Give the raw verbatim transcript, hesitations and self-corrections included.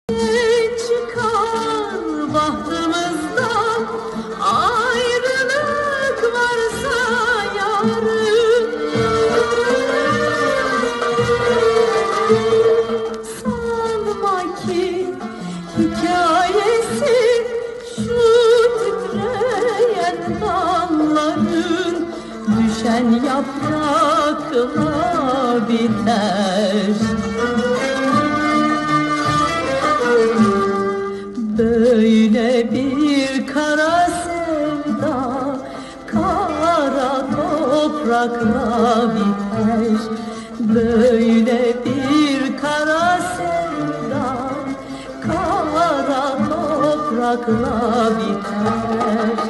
Çıkar bahtımızdan ayrılık varsa yarın. Sanma ki hikayesi şu titreyen dalların, düşen yaprakla biter. Böyle bir kara sevda kara toprakla biter. Böyle bir kara sevda kara toprakla biter.